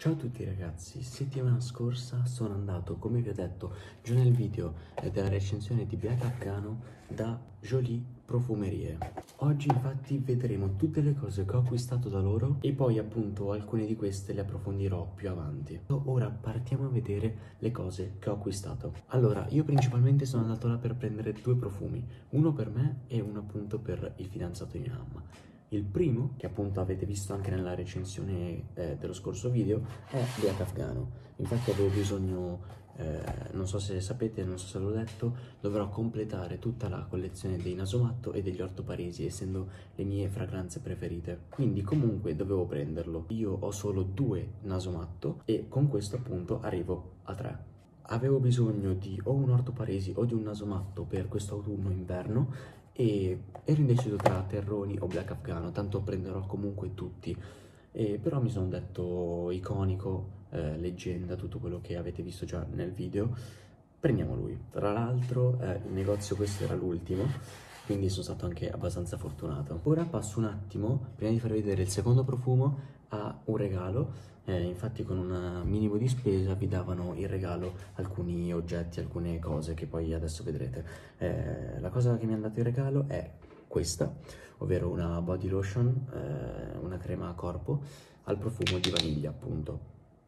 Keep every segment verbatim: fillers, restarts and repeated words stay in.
Ciao a tutti ragazzi, settimana scorsa sono andato, come vi ho detto già nel video della recensione di Black Afghano, da Jolie Profumerie. Oggi infatti vedremo tutte le cose che ho acquistato da loro e poi appunto alcune di queste le approfondirò più avanti. Ora partiamo a vedere le cose che ho acquistato. Allora, io principalmente sono andato là per prendere due profumi, uno per me e uno appunto per il fidanzato di mia mamma. Il primo, che appunto avete visto anche nella recensione eh, dello scorso video, è Black Afghano. Infatti avevo bisogno, eh, non so se sapete, non so se l'ho detto, dovrò completare tutta la collezione dei Nasomatto e degli Orto Parisi, essendo le mie fragranze preferite. Quindi comunque dovevo prenderlo. Io ho solo due Nasomatto e con questo appunto arrivo a tre. Avevo bisogno di o un Orto Parisi o di un Nasomatto per questo autunno-inverno e ero indeciso tra Terroni o Black Afghano, tanto prenderò comunque tutti. E però mi sono detto iconico, eh, leggenda, tutto quello che avete visto già nel video, prendiamo lui. Tra l'altro eh, il negozio questo era l'ultimo, quindi sono stato anche abbastanza fortunato. Ora passo un attimo, prima di farvi vedere il secondo profumo, a un regalo. Eh, infatti con un minimo di spesa vi davano in regalo alcuni oggetti, alcune cose che poi adesso vedrete. Eh, la cosa che mi è andata in regalo è questa, ovvero una body lotion, eh, una crema a corpo al profumo di vaniglia appunto.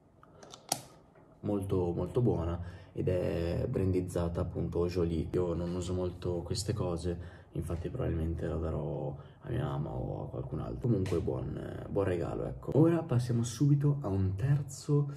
Molto molto buona ed è brandizzata appunto Jolie. Io non uso molto queste cose, infatti probabilmente la darò a mia mamma o a qualcun altro. Comunque buon, eh, buon regalo, ecco. Ora passiamo subito a un terzo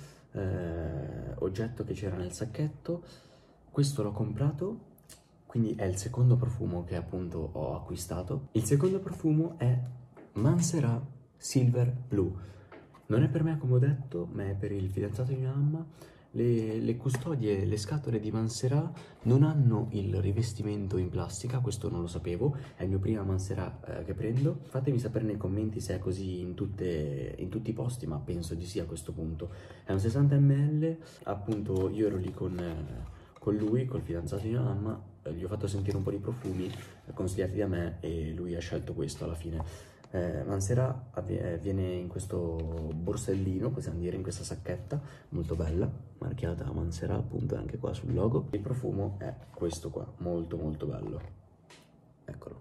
eh, oggetto che c'era nel sacchetto. Questo l'ho comprato, quindi è il secondo profumo che appunto ho acquistato. Il secondo profumo è Mancera Silver Blue. Non è per me, come ho detto, ma è per il fidanzato di mia mamma. Le, le custodie, le scatole di Mancera non hanno il rivestimento in plastica, questo non lo sapevo, è il mio primo Mancera eh, che prendo. Fatemi sapere nei commenti se è così in, tutte, in tutti i posti, ma penso di sì a questo punto. È un sessanta millilitri, appunto io ero lì con, eh, con lui, col fidanzato di mia mamma, eh, gli ho fatto sentire un po' di profumi eh, consigliati da me e lui ha scelto questo alla fine. Eh, Mancera viene in questo borsellino, possiamo dire, in questa sacchetta molto bella, marchiata Mancera appunto anche qua sul logo. Il profumo è questo qua, molto molto bello, eccolo.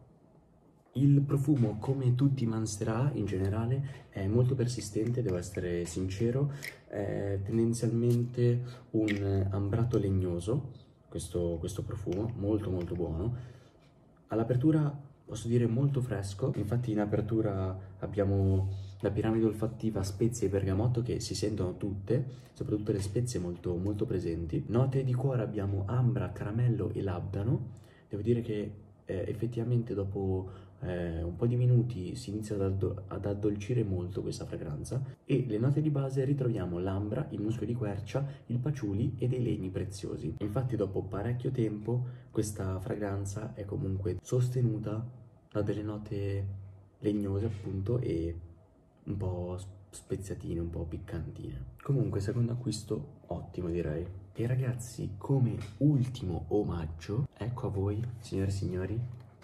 Il profumo, come tutti i Mancera in generale, è molto persistente, devo essere sincero, è tendenzialmente un ambrato legnoso, questo, questo profumo, molto molto buono. All'apertura posso dire molto fresco, infatti in apertura abbiamo la piramide olfattiva spezie e bergamotto che si sentono tutte, soprattutto le spezie molto, molto presenti. Note di cuore abbiamo ambra, caramello e labdano. Devo dire che eh, effettivamente dopo eh, un po' di minuti si inizia ad, addo ad addolcire molto questa fragranza. E le note di base ritroviamo l'ambra, il muschio di quercia, il patchouli e dei legni preziosi. Infatti dopo parecchio tempo questa fragranza è comunque sostenuta da delle note legnose appunto e un po' speziatine, un po' piccantine. Comunque secondo acquisto ottimo direi. E ragazzi, come ultimo omaggio, ecco a voi signore e signori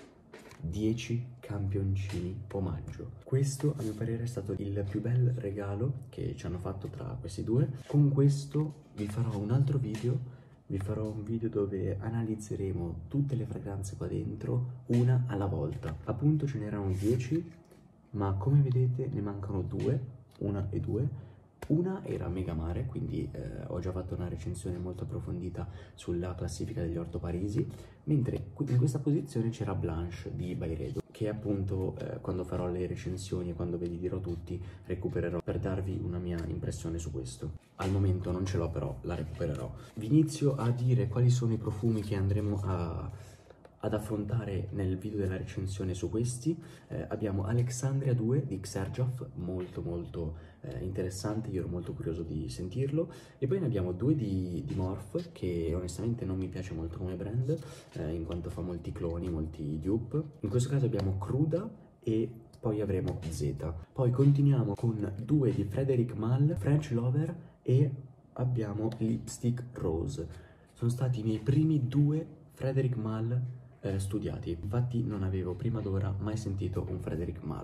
dieci campioncini omaggio. Questo a mio parere è stato il più bel regalo che ci hanno fatto tra questi due. Con questo vi farò un altro video, vi farò un video dove analizzeremo tutte le fragranze qua dentro una alla volta. Appunto ce n'erano dieci, ma come vedete ne mancano due, una e due. Una era Mega Mare, quindi eh, ho già fatto una recensione molto approfondita sulla classifica degli Orto Parisi, mentre in questa posizione c'era Blanche di Byredo, che appunto eh, quando farò le recensioni e quando ve li dirò tutti recupererò per darvi una mia impressione su questo. Al momento non ce l'ho, però la recupererò. Vi inizio a dire quali sono i profumi che andremo a... ad affrontare nel video della recensione su questi. Eh, abbiamo Alexandria due di Xerjoff, molto molto eh, interessante, io ero molto curioso di sentirlo, e poi ne abbiamo due di, di Morph, che onestamente non mi piace molto come brand, eh, in quanto fa molti cloni, molti dupe. In questo caso abbiamo Cruda e poi avremo Z. Poi continuiamo con due di Frederic Malle, French Lover, e abbiamo Lipstick Rose. Sono stati i miei primi due Frederic Malle Eh, studiati, infatti non avevo prima d'ora mai sentito un Frederic Malle.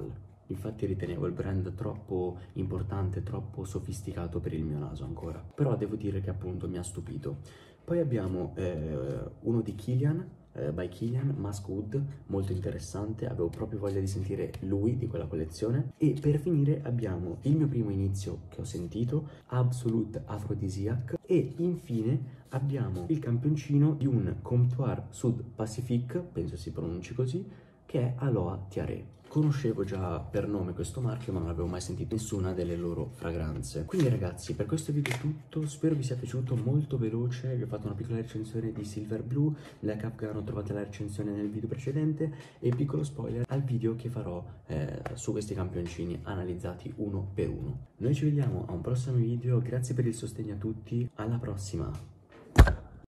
Infatti ritenevo il brand troppo importante, troppo sofisticato per il mio naso ancora. Però devo dire che appunto mi ha stupito. Poi abbiamo eh, uno di Kilian, eh, by Kilian, Musk Wood, molto interessante, avevo proprio voglia di sentire lui di quella collezione. E per finire abbiamo il mio primo inizio che ho sentito, Absolute Aphrodisiac, e infine abbiamo il campioncino di un Comptoir Sud Pacifique, penso si pronunci così, che è Aloha Tiare. Conoscevo già per nome questo marchio, ma non avevo mai sentito nessuna delle loro fragranze. Quindi ragazzi, per questo video è tutto, spero vi sia piaciuto, molto veloce, vi ho fatto una piccola recensione di Silver Blue, Black Afghano, trovate la recensione nel video precedente, e piccolo spoiler al video che farò eh, su questi campioncini analizzati uno per uno. Noi ci vediamo a un prossimo video, grazie per il sostegno a tutti, alla prossima!